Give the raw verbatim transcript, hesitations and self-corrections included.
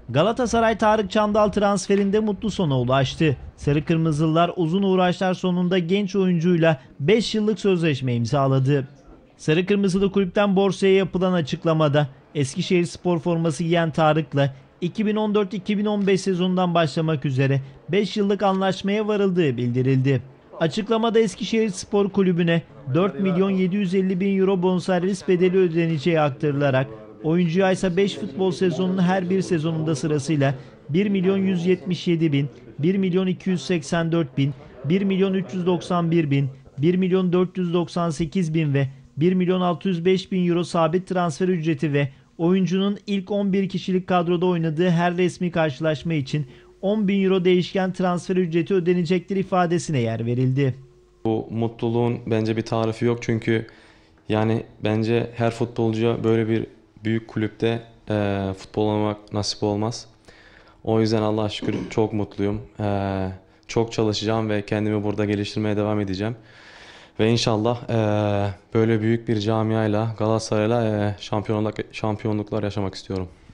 Galatasaray Tarık Çamdal transferinde mutlu sona ulaştı. Sarı Kırmızılılar uzun uğraşlar sonunda genç oyuncuyla beş yıllık sözleşme imzaladı. Sarı Kırmızılı kulüpten borsaya yapılan açıklamada Eskişehirspor forması giyen Tarık'la iki bin on dört iki bin on beş sezonundan başlamak üzere beş yıllık anlaşmaya varıldığı bildirildi. Açıklamada Eskişehirspor Kulübü'ne dört milyon yedi yüz elli bin euro bonservis bedeli ödeneceği aktarılarak oyuncuya ise beş futbol sezonunun her bir sezonunda sırasıyla bir milyon yüz yetmiş yedi bin, bir milyon iki yüz seksen dört bin, bir milyon üç yüz doksan bir bin, bir milyon dört yüz doksan sekiz bin ve bir milyon altı yüz beş bin euro sabit transfer ücreti ve oyuncunun ilk on bir kişilik kadroda oynadığı her resmi karşılaşma için on bin euro değişken transfer ücreti ödenecektir ifadesine yer verildi. Bu mutluluğun bence bir tarifi yok çünkü yani bence her futbolcuya böyle bir büyük kulüpte e, futbol oynamak nasip olmaz. O yüzden Allah'a şükür çok mutluyum. E, çok çalışacağım ve kendimi burada geliştirmeye devam edeceğim. Ve inşallah e, böyle büyük bir camiayla, Galatasaray'la e, şampiyonluk, şampiyonluklar yaşamak istiyorum.